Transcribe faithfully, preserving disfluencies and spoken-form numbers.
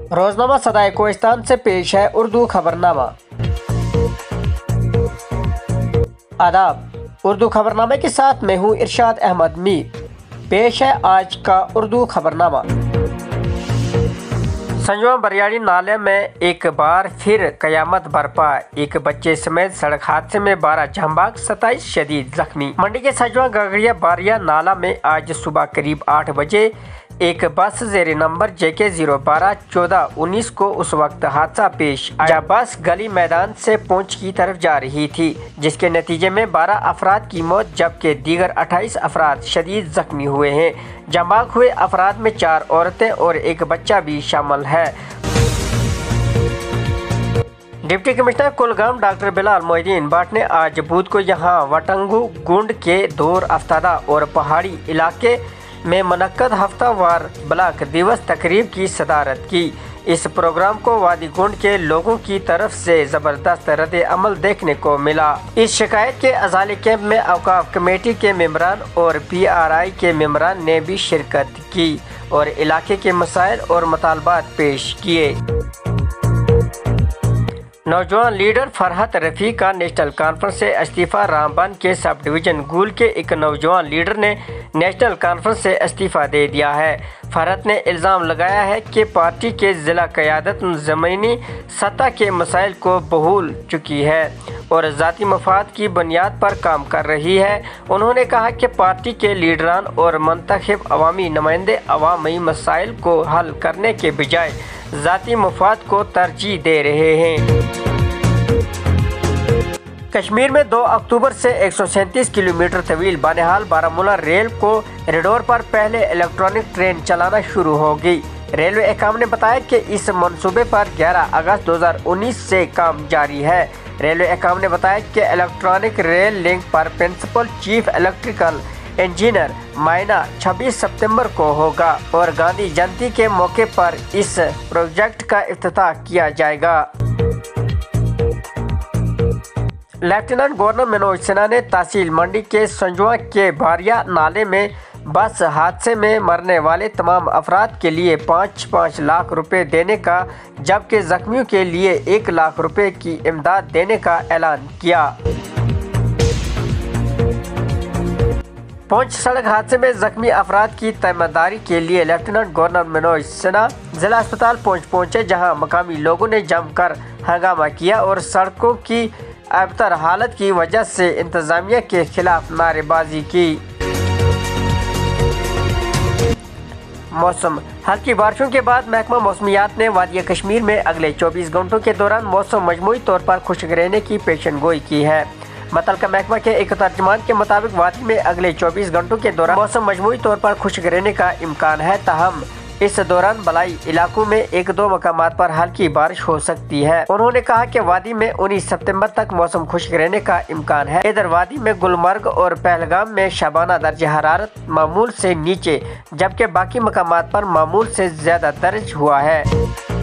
रोजनामा सदाए कोहिस्तान से पेश है उर्दू खबरनामा। आदाब, उर्दू खबरनामे के साथ मैं हूँ इरशाद अहमद मीर। पेश है आज का उर्दू खबरनामा। संजवा बरियाड़ी नाले में एक बार फिर कयामत बरपा, एक बच्चे समेत सड़क हादसे में बारह जंबाग सताईस शदीद जख्मी। मंडी के संजवा गगड़िया बारिया नाला में आज सुबह करीब आठ बजे एक बस जेर नंबर जे के जीरो बारह चौदह उन्नीस को उस वक्त हादसा पेश आया। बस गली मैदान से पूंछ की तरफ जा रही थी, जिसके नतीजे में बारह अफराद की मौत जबकि दीगर अट्ठाईस अफराद शदीद जख्मी हुए हैं। जंबाग हुए अफराद में चार औरतें और एक बच्चा भी शामिल है। Deputy commissioner Kulgam doctor Bilal Mohiuddin Bhat ने आज बुध को यहाँ वटंगू गुंड के दौर अफ्तादा और पहाड़ी इलाके में मुनक्कद हफ्तावार ब्लॉक दिवस तकरीब की सदारत की। इस प्रोग्राम को वादी गुंड के लोगों की तरफ से जबरदस्त रद्द अमल देखने को मिला। इस शिकायत के अजाले कैंप में औकाफ कमेटी के मेंबरान और पी आर आई के मेंबरान ने भी शिरकत की और इलाके के मसाइल और मुतालबात पेश किए। नौजवान लीडर फरहत रफ़ी का नेशनल कॉन्फ्रेंस से इस्तीफा। रामबन के सब डिवीज़न गुल के एक नौजवान लीडर ने नेशनल कॉन्फ्रेंस से इस्तीफा दे दिया है। फरहत ने इल्ज़ाम लगाया है कि पार्टी के ज़िला क़यादत ज़मीनी सतह के मसाइल को भूल चुकी है और ज़ाती मफाद की बुनियाद पर काम कर रही है। उन्होंने कहा कि पार्टी के लीडरान और मुंतखब अवामी नुमाइंदे अवामी मसाइल को हल करने के बजाय ज़ाती मफाद को तरजीह दे रहे हैं। कश्मीर में दो अक्टूबर से एक सौ सैंतीस किलोमीटर तवील बानिहाल बारामूला रेल कॉरिडोर पर पहले इलेक्ट्रॉनिक ट्रेन चलाना शुरू होगी। रेलवे एकाम ने बताया कि इस मंसूबे पर ग्यारह अगस्त दो हज़ार उन्नीस से काम जारी है। रेलवे एकाम ने बताया कि इलेक्ट्रॉनिक रेल लिंक पर प्रिंसिपल चीफ इलेक्ट्रिकल इंजीनियर मायना छब्बीस सितंबर को होगा और गांधी जयंती के मौके पर इस प्रोजेक्ट का इफ्तिताह किया जाएगा। लेफ्टिनेंट गवर्नर मनोज सिन्हा ने तहसील मंडी के संजवा के बारिया नाले में बस हादसे में मरने वाले तमाम अफराद के लिए पाँच पाँच लाख रुपए देने का जबकि जख्मियों के लिए एक लाख रुपए की इमदाद देने का ऐलान किया। पुंछ सड़क हादसे में जख्मी अफराद की तीमारदारी के लिए लेफ्टिनेंट गवर्नर मनोज सिन्हा जिला अस्पताल पहुंच पहुंचे, जहां मकामी लोगों ने जमकर हंगामा किया और सड़कों की अबतर हालत की वजह से इंतजामिया के खिलाफ नारेबाजी की। मौसम। हल्की बारिशों के बाद महकमा मौसमियात ने वादिया कश्मीर में अगले चौबीस घंटों के दौरान मौसम मजमूई तौर पर खुश्क रहने की पेशन गोई की है। मुतल्लिका महकमा के एक तर्जुमान के मुताबिक वादी में अगले चौबीस घंटों के दौरान मौसम मजमूई तौर पर खुश्क रहने का इम्कान है, ताहम इस दौरान बलाई इलाकों में एक दो मकामात पर हल्की बारिश हो सकती है। उन्होंने कहा कि वादी में उन्नीस सितंबर तक मौसम खुश्क रहने का इम्कान है। इधर वादी में गुलमर्ग और पहलगाम में शबाना दर्ज हरारत मामूल से नीचे जबकि बाकी मकामात पर मामूल से ज्यादा दर्ज हुआ है।